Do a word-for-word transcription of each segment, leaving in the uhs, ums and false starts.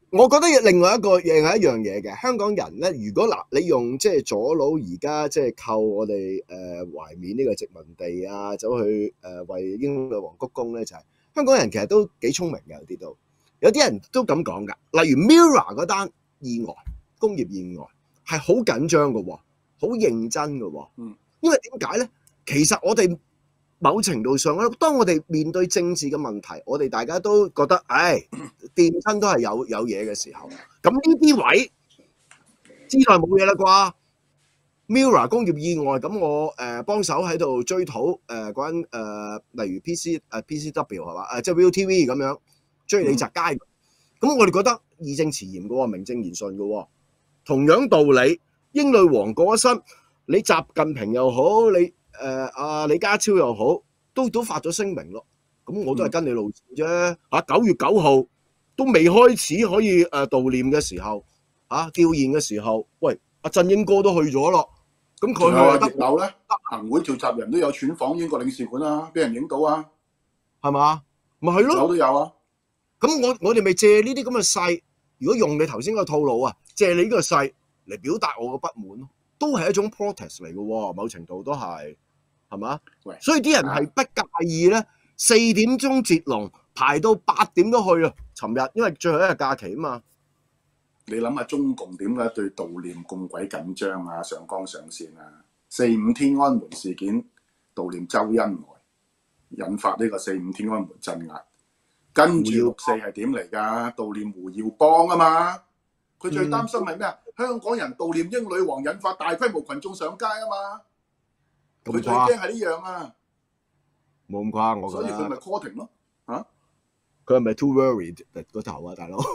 我覺得另外一個另外一樣嘢嘅香港人咧，如果嗱你用即係左佬而家即係扣我哋誒懷緬呢個殖民地啊，走去誒、呃、為英女王鞠躬咧，就係、是、香港人其實都幾聰明嘅，有啲都有啲人都咁講㗎。例如 Mirror 嗰單意外，工業意外係好緊張嘅喎，好認真嘅喎。嗯，因為點解咧？其實我哋某程度上咧，當我哋面對政治嘅問題，我哋大家都覺得，唉，掂親都係有有嘢嘅時候。咁呢啲位之內冇嘢啦啩 ？Mirror 工業意外，咁我誒、呃、幫手喺度追討誒嗰間誒，例如 P C 誒、呃、P C W 係嘛？誒即係 ViuTV 咁樣追李澤楷。咁、嗯、我哋覺得義正辭嚴嘅喎，名正言順嘅喎。同樣道理，英女王過咗身，你習近平又好，你誒阿、呃、李家超又好，都都發咗聲明咯。咁我都係跟你路線啫。嚇，九月九號都未開始可以誒悼念嘅時候，嚇吊唁嘅時候，喂，阿振英哥都去咗咯。咁佢係葉劉咧，行會召集人都有竄訪英國領事館啊，俾人影到啊， 係嘛？咪係咯。 有都有啊。 咁我我哋咪借呢啲咁嘅勢，如果用你頭先個套路啊，借你呢個勢嚟表達我嘅不滿咯，都係一種 protest 嚟嘅喎，某程度都係，係嘛？所以啲人係不介意咧，四點鐘截龍排到八點都去啊！尋日因為最後一日假期啊嘛。 你諗下中共點解對悼念咁鬼緊張啊？上綱上線啊！四五天安門事件悼念周恩來，引發呢個四五天安門鎮壓。跟住六四係點嚟㗎？悼念胡耀邦啊嘛！佢最擔心係咩啊？嗯、香港人悼念英女王引發大規模群眾上街啊嘛！佢最驚係呢樣啊！ 冇咁誇，我覺得。 所以佢咪 courting 咯嚇？ 佢係咪 too worried 個頭啊，大佬？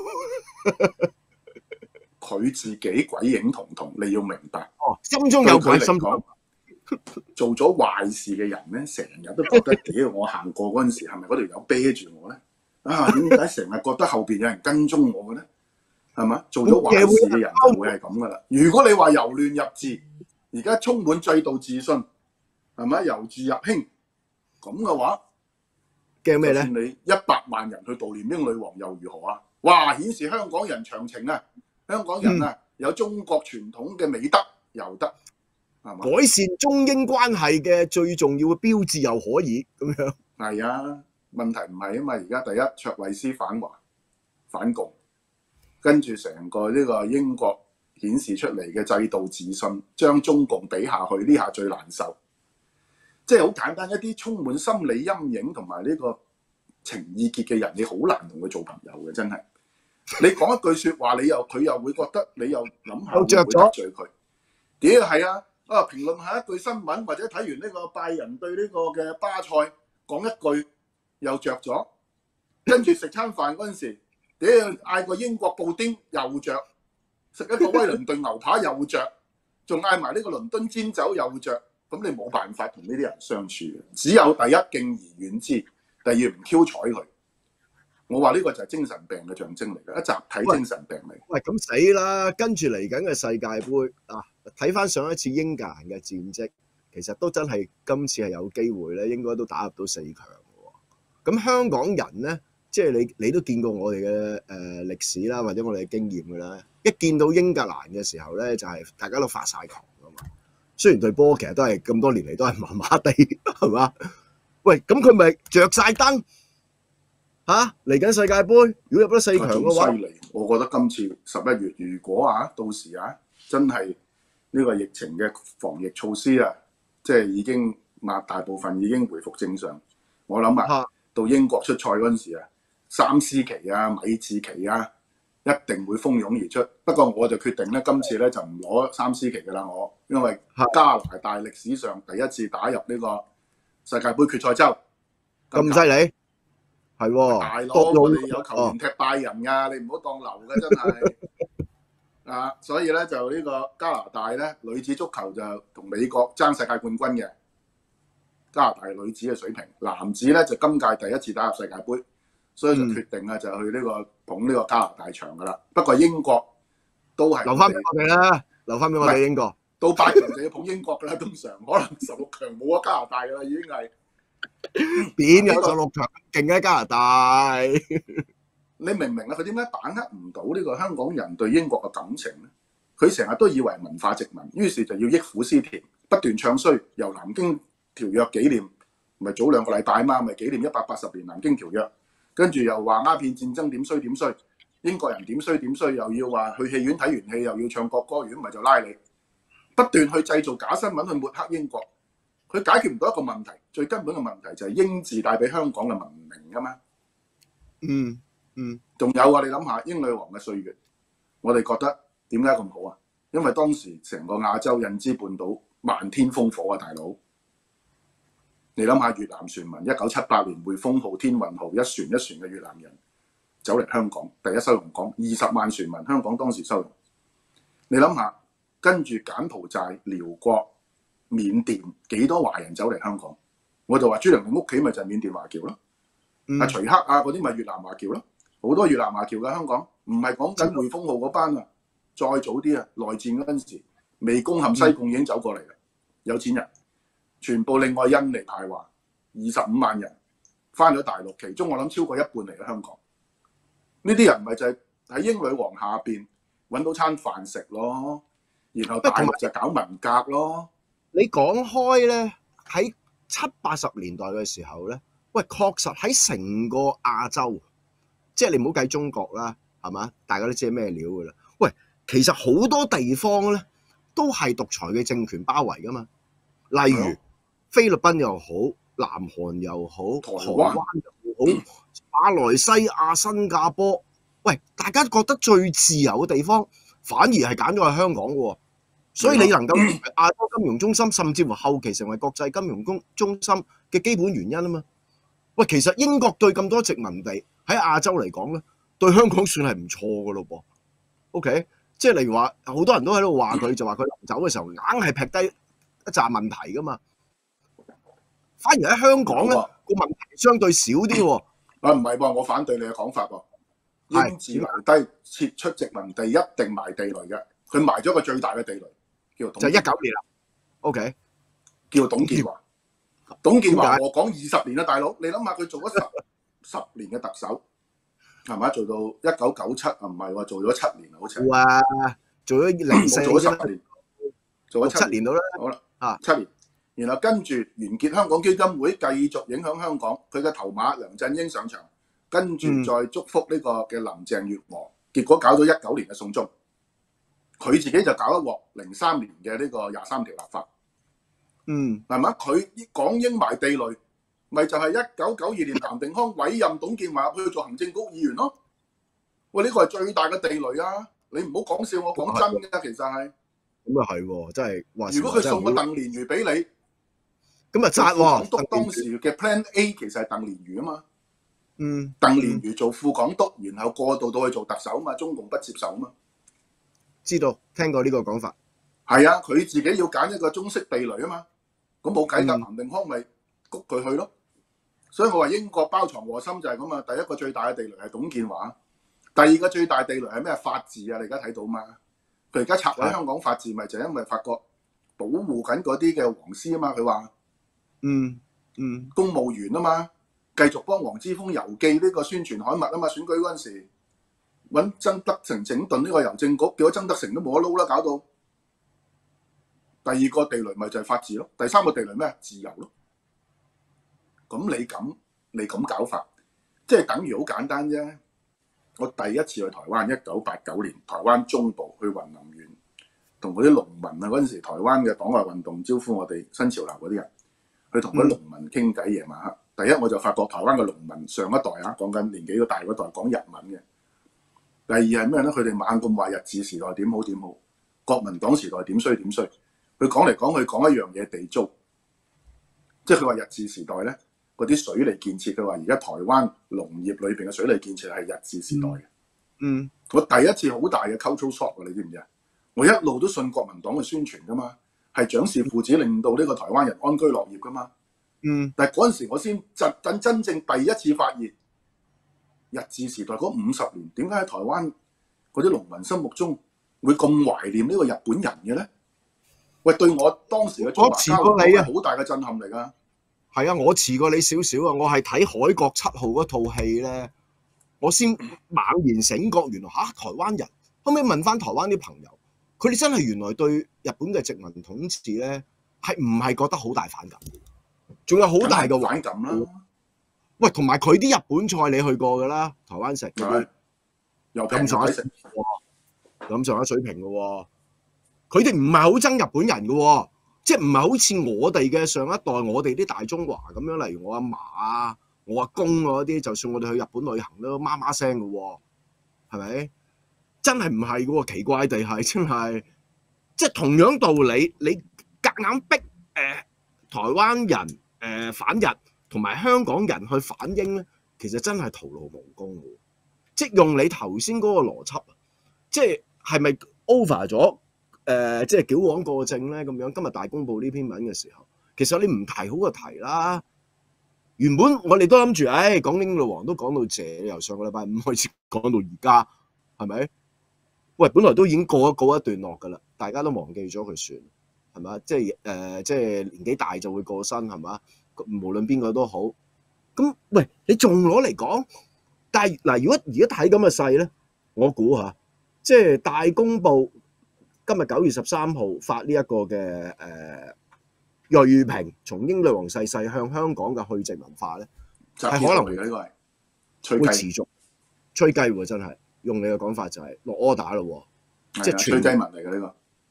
佢自己鬼影彤彤，你要明白。 哦，心中有鬼，心中做咗壞事嘅人咧，成日都覺得屌我行過嗰陣時，係咪嗰條友啤住我咧？啊，點解成日覺得後邊有人跟蹤我嘅咧？係嘛？做咗壞事嘅人就會係咁噶啦。如果你話由亂入治，而家充滿制度自信，係咪由治入興咁嘅話， 驚咩咧？ 你一百萬人去悼念英女王又如何啊？哇！顯示香港人長情啊！香港人啊，嗯、有中國傳統嘅美德又得，係嘛？ 改善中英關係嘅最重要嘅標誌又可以咁樣。 係啊，問題唔係啊嘛。而家第一，卓慧思反華反共，跟住成個呢個英國顯示出嚟嘅制度自信，將中共比下去，呢下最難受。即係好簡單，一啲充滿心理陰影同埋呢個情意結嘅人，你好難同佢做朋友嘅，真係。你講一句説話，你又佢又會覺得你又諗下會唔會得罪佢？屌係啊！啊評論下一句新聞，或者睇完呢個拜仁對呢個嘅巴塞講一句又着咗，跟住食餐飯嗰陣時，屌嗌個英國布丁又着，食一個威倫頓牛扒又着，仲嗌埋呢個倫敦煎酒又着，咁你冇辦法同呢啲人相處嘅。只有第一敬而遠之，第二唔 Q 睬佢。我話呢個就係精神病嘅象徵嚟嘅，一集體精神病嚟。 喂，咁死啦！跟住嚟緊嘅世界盃啊，睇翻上一次英格蘭嘅戰績，其實都真係今次係有機會咧，應該都打入到四強嘅喎。咁香港人咧，即係你你都見過我哋嘅誒歷史啦，或者我哋嘅經驗嘅啦。一見到英格蘭嘅時候咧，就係、是、大家都發晒狂㗎嘛。雖然隊波其實都係咁多年嚟都係麻麻地，係嘛？喂，咁佢咪着晒燈？嚇！嚟緊世界盃，如果入咗四強嘅話， 犀利！我覺得今次十一月，如果啊，到時啊，真係呢個疫情嘅防疫措施啊，即係已經抹大部分已經回復正常。我諗啊，到英國出賽嗰陣時啊，三思奇啊、米志奇啊，一定會蜂擁而出。不過我就決定咧，今次咧就唔攞三思奇嘅啦，我因為加拿大歷史上第一次打入呢個世界盃決賽周， 咁犀利。係喎， 大佬，我哋有球員踢拜仁㗎，你唔好當流嘅真係啊！所以咧就呢個加拿大咧女子足球就同美國爭世界冠軍嘅加拿大女子嘅水平，男子咧就今屆第一次打入世界盃，所以就決定啊就去呢個捧呢個加拿大場㗎啦。不過英國都係留翻俾我哋啦，留翻俾我哋英國。 到八強就要捧英國㗎啦，通常可能十六強冇咗加拿大㗎啦，已經係。 邊有十六強勁嘅加拿大？ 你明唔明啊？佢點解把握唔到呢個香港人對英國嘅感情咧？佢成日都以為文化殖民，於是就要憶苦思甜，不斷唱衰，由南京條約紀念，咪早兩個禮拜嘛，咪紀念一百八十年南京條約，跟住又話鴉片戰爭點衰點衰，英國人點衰點衰，又要話去戲院睇完戲又要唱國歌，如果唔係就拉你，不斷去製造假新聞去抹黑英國。佢解決唔到一個問題，最根本嘅問題就係英治帶俾香港嘅文明㗎嘛。 嗯嗯， 仲有啊，你諗下英女王嘅歲月，我哋覺得點解咁好啊？因為當時成個亞洲印支半島漫天烽火啊，大佬！你諗下越南船民一九七八年匯豐號、天運號一船一船嘅越南人走嚟香港，第一收容港二十萬船民，香港當時收容。你諗下，跟住柬埔寨、寮國、緬甸幾多華人走嚟香港？我就話朱良嘅屋企咪就係緬甸華僑咯，阿、嗯、徐克啊嗰啲咪越南華僑咯，好多越南華僑嘅香港，唔係講緊匯豐號嗰班啊，再早啲啊，內戰嗰陣時未攻陷西貢已經走過嚟啦，有錢人全部另外印尼排華二十五萬人翻咗大陸，其中我諗超過一半嚟嘅香港，呢啲人咪就係喺英女王下邊揾到餐飯食咯，然後大陸就搞文革咯。 你講開咧，喺七八十年代嘅時候咧，喂，確實喺成個亞洲，即係你唔好計中國啦，係嘛？大家都知係咩料噶啦。喂，其實好多地方咧都係獨裁嘅政權包圍噶嘛。例如菲律賓又好，南韓又好，台灣又好，馬來西亞、新加坡，喂，大家覺得最自由嘅地方，反而係揀咗係香港嘅喎。所以你能夠成為亞洲金融中心，甚至乎後期成為國際金融中中心嘅基本原因啊嘛。喂，其實英國對咁多殖民地喺亞洲嚟講咧，對香港算係唔錯嘅咯噃。OK， 即係例如話，好多人都喺度話佢，就話佢臨走嘅時候硬係劈低一紮問題噶嘛。反而喺香港咧，個問題相對少啲喎。 啊，唔係喎，我反對你嘅講法喎。英治留低撤出殖民地一定埋地雷嘅，佢埋咗個最大嘅地雷。就一九年啦 ，OK， 叫董建華。董建華我講二十年啦，大佬，你諗下佢做咗十十年嘅特首，係咪？做到一九九七啊？唔係喎，做咗七年啊，好似。哇！ 做咗零四， 做咗十年，做咗七年到啦。 好啦，啊，七年，然後跟住完結香港基金會，繼續影響香港。佢嘅頭馬梁振英上場，跟住再祝福呢個嘅林鄭月娥，結果搞到一九年嘅送中。佢自己就搞一鑊零三年嘅呢個廿三條立法， 嗯， 係嘛？佢港英埋地雷，咪就係一九九二年彭定康委任董建華去做行政局議員咯。喂，呢個係最大嘅地雷啊！你唔好講笑，我講真㗎，其實係。 咁啊係喎，真係話。 如果佢送個鄧蓮如俾你， 咁啊賺喎。 港督當時嘅 Plan A 其實係鄧蓮如啊嘛。 嗯。 鄧蓮如做副港督，然後過渡到去做特首啊嘛，中共不接受啊嘛。 知道，聽過呢個講法。 係啊，佢自己要揀一個中式地雷啊嘛，咁冇計㗎，彭定康咪谷佢去咯。所以我話英國包藏禍心就係咁啊，第一個最大嘅地雷係董建華，第二個最大地雷係咩？法治啊，你而家睇到嘛？佢而家拆毀香港法治，咪就係因為法國保護緊嗰啲嘅黃絲啊嘛，佢話， 嗯嗯， 公務員啊嘛，繼續幫黃之鋒郵寄呢個宣傳刊物啊嘛，選舉嗰陣時。揾曾德成整頓呢個郵政局，結果曾德成都冇得撈啦，搞到第二個地雷咪就係法治咯，第三個地雷咩？自由咯。咁你咁你咁搞法，即係等於好簡單啫。我第一次去台灣，一九八九年，台灣中部去雲林縣，同嗰啲農民啊，嗰陣時台灣嘅黨外運動招呼我哋新潮流嗰啲人，去同嗰啲農民傾偈。夜晚黑，第一我就發覺台灣嘅農民上一代啊，講緊年紀都大嗰代講日文嘅。第二係咩咧？佢哋猛咁話日治時代點好點好，國民黨時代點衰點衰。佢講嚟講去講一樣嘢，地租。即係佢話日治時代咧，嗰啲水利建設，佢話而家台灣農業裏邊嘅水利建設係日治時代嘅。 嗯， 我第一次好大嘅 cultural shock 啊！你知唔知啊？我一路都信國民黨嘅宣傳噶嘛，係蔣氏父子令到呢個台灣人安居樂業噶嘛。 嗯， 但係嗰陣時我先真真真正第一次發現。日治時代嗰五十年，點解喺台灣嗰啲農民心目中會咁懷念呢個日本人嘅咧？喂，對我當時嘅中華交流係好大嘅震撼嚟㗎。 係啊，我遲過你少少啊！我係睇《海角七號》嗰套戲咧， 我先猛然醒覺，原來嚇、啊、台灣人。後尾問翻台灣啲朋友，佢哋真係原來對日本嘅殖民統治咧係唔係覺得好大反感？仲有好大嘅反感啦。 喂，同埋佢啲日本菜你去過㗎啦，台灣食嗰啲又平又抵食， 咁上下水平嘅喎。佢哋唔係好憎日本人嘅喎，即係唔係好似我哋嘅上一代，我哋啲大中華咁樣，例如我阿嫲啊、我阿公嗰啲，就算我哋去日本旅行都媽媽聲嘅喎，係咪？真係唔係嘅喎，奇怪地係真係，即係同樣道理，你夾硬逼誒、呃、台灣人誒、呃、反日，同埋香港人去反英咧，其實真係徒勞無功嘅。即係用你頭先嗰個邏輯，即係係咪 over 咗？誒、呃，即係矯枉過正咧咁樣。今日大公報呢篇文嘅時候，其實你唔提好個題啦。原本我哋都諗住，唉，講英女王都講到謝，由上個禮拜五開始講到而家，係咪？喂，本來都已經過一告一段落㗎啦，大家都忘記咗佢算，係咪？即係誒、呃，即係年紀大就會過身，係嘛？無論邊個都好。咁喂，你仲攞嚟講？但係嗱，如果而家睇咁嘅勢咧，我估下，即係大公報。今日九月十三號發呢一個嘅誒鋭評，從英女王逝世向香港嘅去殖文化咧，係可能呢個係會持續吹雞喎，真係用你嘅講法就係落 order 咯，即係吹雞文嚟嘅呢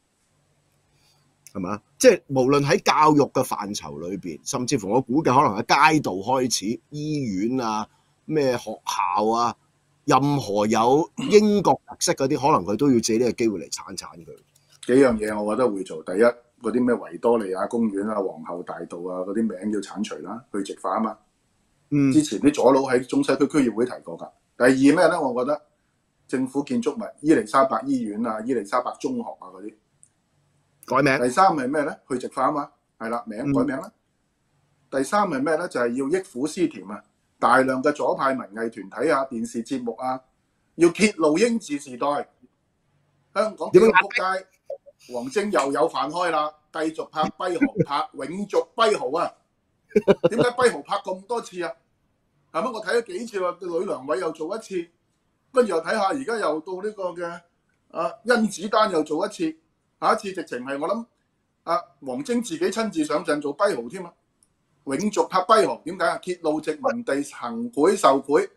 個， 係嘛？即係無論喺教育嘅範疇裏邊，甚至乎我估計可能喺街道開始、醫院啊、咩學校啊。任何有英國特色嗰啲，可能佢都要借呢個機會嚟鏟鏟佢。 幾樣嘢我覺得會做。第一，嗰啲咩維多利亞公園啊、皇后大道啊嗰啲名要剷除啦，去殖化啊嘛。嗯。之前啲左佬喺中西區區議會提過㗎。第二咩咧？我覺得政府建築物伊利沙伯醫院啊、伊利沙伯中學啊嗰啲改名。 第三係咩咧？去殖化啊嘛，係啦，名改名啦。嗯、第三係咩咧？就係、是、要益撫思甜啊！大量嘅左派文藝團體啊、電視節目啊，要揭露英治時代。香港點樣撲街？王晶又有飯開啦，繼續拍跛豪拍永續跛豪啊！點解跛豪拍咁多次啊？係咪我睇咗幾次啦？呂良偉又做一次，跟住又睇下而家又到呢個嘅啊甄子丹又做一次，下一次直情係我諗啊王晶自己親自上陣做跛豪添啊！永續拍跛豪點解啊？揭露殖民地行賄受賄。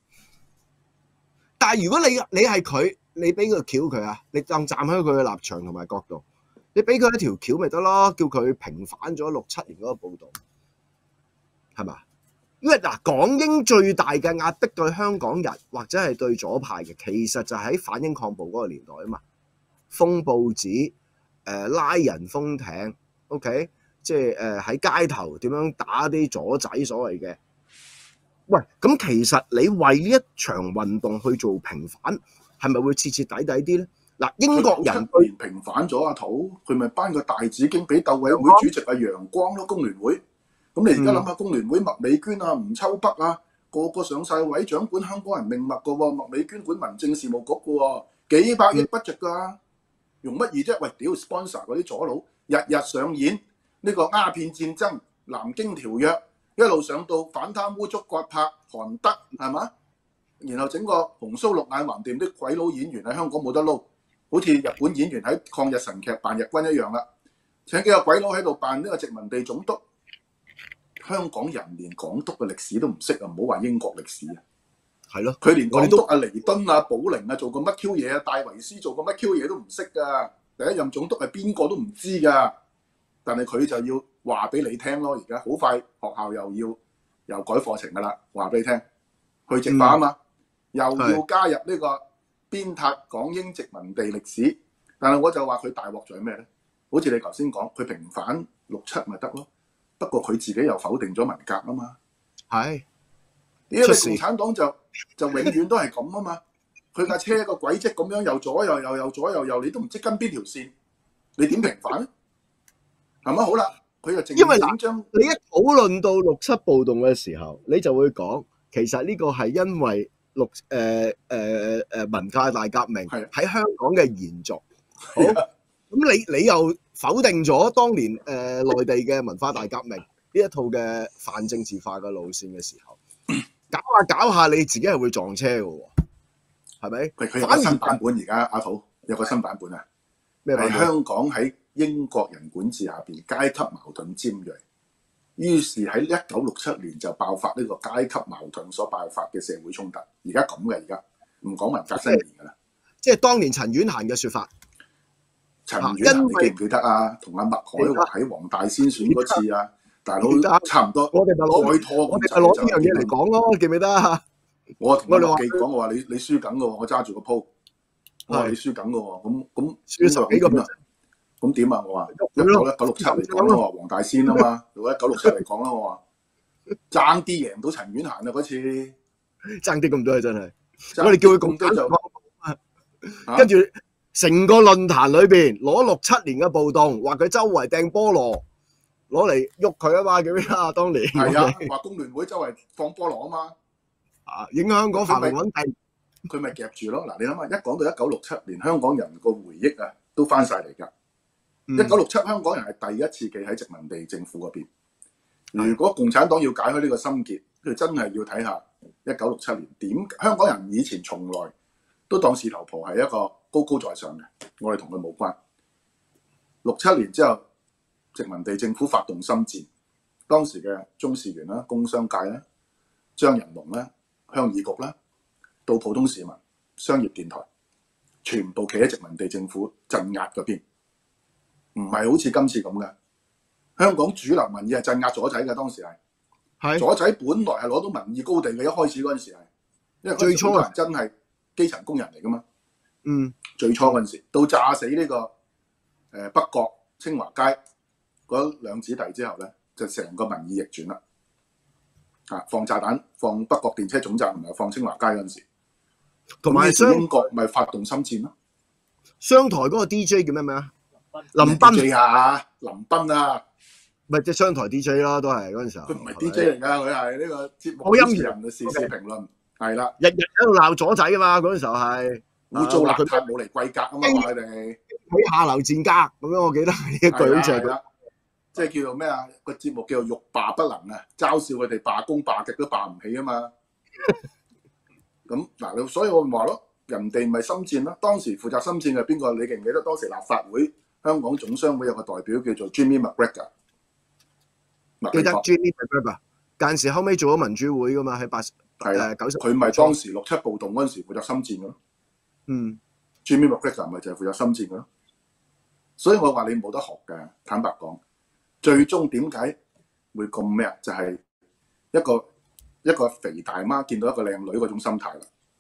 但係如果你你係佢，你俾個橋佢啊，你站站喺佢嘅立場同埋角度，你俾佢一條橋咪得咯，叫佢平反咗六七年嗰個報導，係嘛？因為嗱，港英最大嘅壓迫對香港人或者係對左派嘅，其實就喺反英抗暴嗰個年代啊嘛，封報紙，誒、呃、拉人封艇 ，OK。即係誒喺街頭點樣打啲左仔所謂嘅，喂咁其實你為呢一場運動去做平反，係咪會徹徹底底啲咧？嗱，英國人對平反咗阿土，佢咪頒個大紫荊俾鬥委會主席阿楊光咯，工聯會。咁你而家諗下，工聯會麥美娟啊、吳秋北啊，個個上晒位掌管香港人命脈嘅喎，麥美娟管民政事務局嘅喎，幾百億 budget㗎，用乜嘢啫？喂，屌 sponsor 嗰啲左佬，日日上演。呢個鴉片戰爭、南京條約一路上到反貪污、捉葛柏、韓德係嘛？然後整個紅鬚綠眼橫掂啲鬼佬演員喺香港冇得撈，好似日本演員喺抗日神劇扮日軍一樣啦。請幾個鬼佬喺度扮呢個殖民地總督，香港人連港督嘅歷史都唔識啊！唔好話英國歷史啊， 係咯， 佢連港督阿彌敦啊、寶靈啊做過乜 Q 嘢啊、戴維斯做過乜 Q 嘢都唔識㗎。第一任總督係邊個都唔知㗎。但係佢就要話俾你聽咯，而家好快學校又要又改課程噶啦，話俾你聽，去殖化啊嘛，嗯、又要加入呢個鞭撻港英殖民地歷史。但係我就話佢大鑊在咩咧？好似你頭先講，佢平反六七咪得咯，不過佢自己又否定咗文革啊嘛。係，因為共產黨就就永遠都係咁啊嘛，佢架車個軌跡咁樣又左右右右左右右，你都唔知跟邊條線，你點平反咧？係咪好啦？佢就正因為嗱，你一討論到六七暴動嘅時候，你就會講，其實呢個係因為六誒誒誒文化大革命喺香港嘅延續。好，咁你你又否定咗當年誒、呃、內地嘅文化大革命呢一套嘅泛政治化嘅路線嘅時候， 搞下搞下，你自己係會撞車嘅喎，係咪？ 佢佢有個新版本而家阿土有個新版本啊，係香港喺英國人管治下邊階級矛盾尖鋭，於是喺一九六七年就爆發呢個階級矛盾所爆發嘅社會衝突。而家咁嘅，而家唔講文革新年㗎啦。 即係當年陳婉嫻嘅説法。 陳婉嫻你記唔記得啊？同阿麥海華喺黃大仙選嗰次啊，大佬差唔多我哋咪攞開拖， 我哋咪攞呢樣嘢嚟講咯，記唔記得啊？ 我同阿麥記講，我話你你輸緊嘅喎，我揸住個鋪，我話你輸緊嘅喎，咁咁輸十幾個 percent， 咁點啊？我話一九一九六七嚟講，我話黃大仙啊嘛，如果一九六七嚟講啦，我話爭啲贏到陳婉嫻啊嗰次， 爭啲咁多真係，我哋叫佢咁多就，跟住成個論壇裏邊攞六七年嘅暴動，話佢周圍掟菠蘿，攞嚟喐佢啊嘛，叫咩啊？當年係啊，話工聯會周圍放菠蘿啊嘛。 啊！影響香港繁榮穩定， 佢咪夾住咯。嗱，你諗下，一講到一九六七年，香港人個回憶啊，都翻晒嚟㗎。一九六七香港人係第一次企喺殖民地政府嗰邊。如果共產黨要解開呢個心結，佢真係要睇下一九六七年點。香港人以前從來都當事頭婆係一個高高在上嘅，我哋同佢冇關。六七年之後，殖民地政府發動心戰，當時嘅中事員啦、工商界啦、張仁龍啦、鄉議局啦，到普通市民、商業電台，全部企喺殖民地政府鎮壓嗰邊，唔係好似今次咁嘅。香港主流民意係鎮壓左仔嘅，當時係，係左仔本來係攞到民意高地嘅，一開始嗰陣時係，因為最初人真係基層工人嚟噶嘛。嗯，最初嗰陣時，到炸死呢、這個誒、呃、北角清華街嗰兩子弟之後咧，就成個民意逆轉啦。啊！放炸彈，放北角電車總站，唔係放清華街嗰陣時，同埋英國咪發動心戰咯。 商台嗰個 D J 叫咩名啊？林彬啊，林彬啊， 咪即係商台 D J 咯，都係嗰陣時候。 佢唔係 D J 嚟㗎，佢係呢個節目主持人嘅時事評論，係啦，日日喺度鬧左仔㗎嘛，嗰陣時候係污糟邋遢，冇嚟貴格啊嘛，話佢哋喺下流賤格咁樣，我記得呢一句好似係。 即係叫做咩啊？個節目叫做欲罷不能啊！嘲笑佢哋罷工罷極都罷唔起啊嘛！咁嗱，所以我咪話咯，人哋咪心戰咯。當時負責心戰嘅邊個？你記唔記得當時立法會香港總商會有個代表叫做 Jimmy McGregor？ 記得 Jimmy McGregor， 間時後尾做咗民主會噶嘛？喺八誒九十， 佢咪當時六七暴動嗰陣時負責心戰嘅咯。嗯 ，Jimmy McGregor 咪就係負責心戰嘅咯。所以我話你冇得學嘅，坦白講。最終點解會咁咩啊？就係、是、一個一個肥大媽見到一個靚女嗰種心態啦，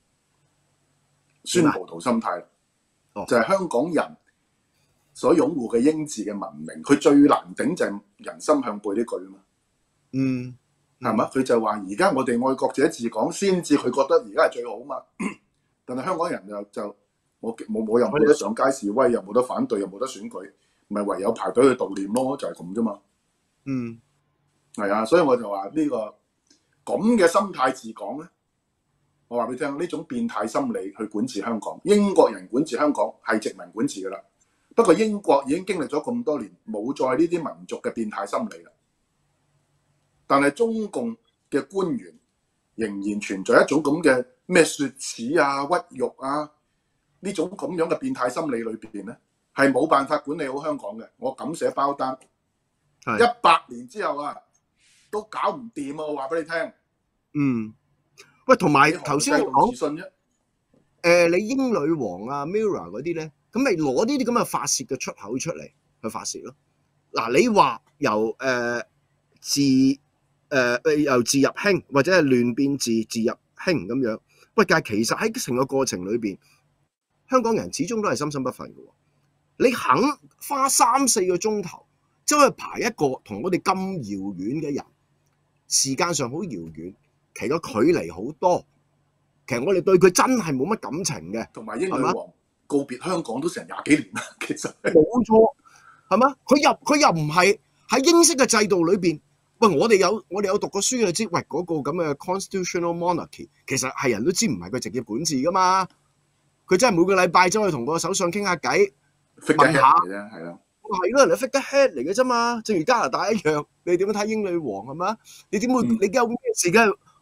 酸葡萄心態啦，哦、就係香港人所擁護嘅英治嘅文明，佢最難頂就係人心向背呢句啊嘛。嗯，係嘛？佢就話而家我哋愛國者治港，先至佢覺得而家係最好啊嘛。但係香港人就就我冇冇又冇得上街示威，又冇得反對，又冇得選舉。咪唯有排隊去悼念咯，就係咁啫嘛。嗯，係啊，所以我就話呢、這個咁嘅心態治港咧，我話俾你聽，呢種變態心理去管治香港，英國人管治香港係殖民管治噶啦。不過英國已經經歷咗咁多年，冇再呢啲民族嘅變態心理啦。但係中共嘅官員仍然存在一種咁嘅咩雪恥啊、屈辱啊呢種咁樣嘅變態心理裏邊咧。係冇辦法管理好香港嘅，我敢寫包單。一百年之後啊，都搞唔掂啊！我話俾你聽。嗯， 喂，同埋頭先我講， 誒、 呃，你英女王啊、Mirror 嗰啲咧，咁咪攞呢啲咁嘅發泄嘅出口出嚟去發泄咯。嗱，你話由誒、呃、治誒、呃、由治入興，或者係亂變治，治入興咁樣。喂，但係其實喺成個過程裏邊，香港人始終都係心心不忿嘅喎。你肯花三四個鐘頭，走去排一個同我哋咁遙遠嘅人，時間上好遙遠，其個距離好多。其實我哋對佢真係冇乜感情嘅。 同埋英女王告別香港都成廿幾年啦，其實冇錯，係嘛？佢入佢又唔係喺英式嘅制度裏邊。喂，我哋有我哋有讀過書嘅知，喂嗰、嗰個咁嘅 constitutional monarchy， 其實係人都知唔係佢直接管治噶嘛。佢真係每個禮拜走去同個首相傾下偈。問下嘅啫，係咯， 係咯，人哋 figure head 嚟嘅啫嘛，正如加拿大一樣。你點樣睇英女王係嘛？你點會？嗯、你有咩事嘅？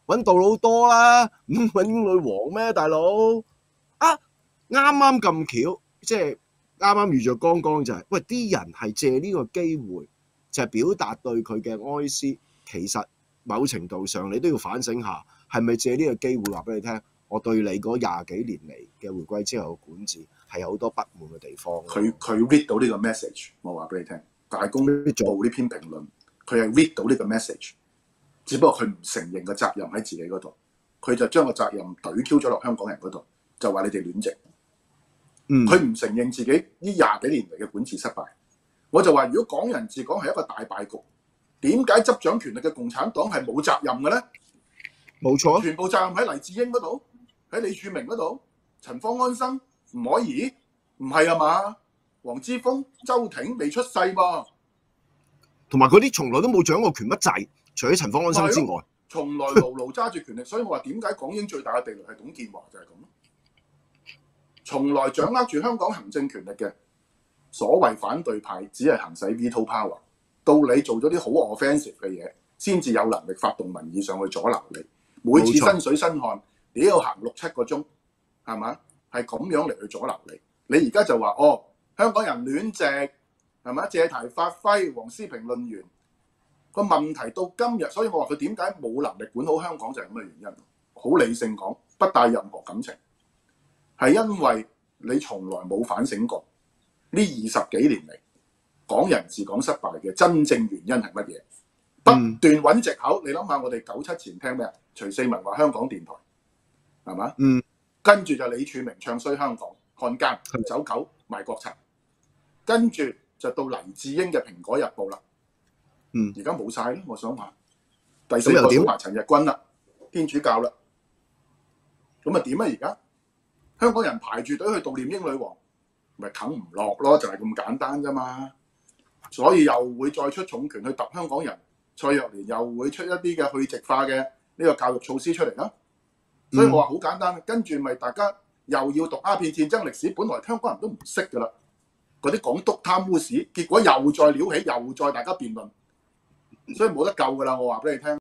揾杜魯多啦，唔揾英女王咩，大佬？啊，啱啱咁巧，即係啱啱遇着剛剛就係、是，喂啲人係借呢個機會，就係、是、表達對佢嘅哀思。其實某程度上，你都要反省下，係咪借呢個機會話俾你聽，我對你嗰廿幾年嚟嘅回歸之後嘅管治係有好多不滿嘅地方。 佢佢 read 到呢個 message，我話俾你聽，大公報呢篇評論，佢係 read 到呢個 message， 只不過佢唔承認個責任喺自己嗰度，佢就將個責任懟 Q 咗落香港人嗰度，就話你哋亂政。佢唔、嗯、承認自己呢廿幾年嚟嘅管治失敗。我就話，如果港人治港係一個大敗局，點解執掌權力嘅共產黨係冇責任嘅咧？冇錯，全部責任喺黎智英嗰度，喺李柱銘嗰度，陳方安生唔可以，唔係啊嘛？黃之鋒、周庭未出世噃，同埋嗰啲從來都冇掌過權乜滯，除咗陳方安生之外，從來牢牢揸住權力。所以我話點解港英最大嘅地雷係董建華就係咁咯。從來掌握住香港行政權力嘅所謂反對派，只係行使 veto power， 到你做咗啲好 offensive 嘅嘢，先至有能力發動民意上去阻撓你。每次身水身汗，你都要行六七個鐘，係嘛？係咁樣嚟去阻撓你。你而家就話哦，香港人亂席，係咪？借題發揮，黃絲評論員個問題到今日，所以我話佢點解冇能力管好香港就係咁嘅原因。好理性講，不帶任何感情。係因為你從來冇反省過呢二十幾年嚟港人治港失敗嘅真正原因係乜嘢？不斷揾藉口。你諗下，我哋九七前聽咩啊？徐四民話香港電台係嘛？嗯，跟住就李柱銘唱衰香港，漢奸走狗賣國賊，跟住就到黎智英嘅《蘋果日報》啦。嗯，而家冇晒啦。我想話第四個小埋陳日君啦，天主教啦，咁啊點啊而家？香港人排住隊去悼念英女王，咪啃唔落咯，就係咁簡單啫嘛。所以又會再出重拳去揼香港人，蔡若蓮又會出一啲嘅去殖化嘅呢個教育措施出嚟啦。所以我話好簡單，跟住咪大家又要讀鴉片戰爭歷史，本來香港人都唔識噶啦，嗰啲港督貪污史，結果又再撩起，又再大家辯論，所以冇得救噶啦。我話俾你聽。